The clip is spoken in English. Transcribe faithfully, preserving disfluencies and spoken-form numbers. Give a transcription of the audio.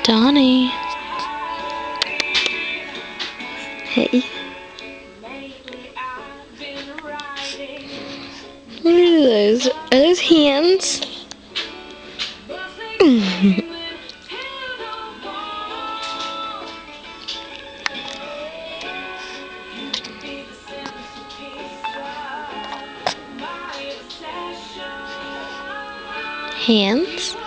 Donny. Hey. What are those? Are those hands? Hands?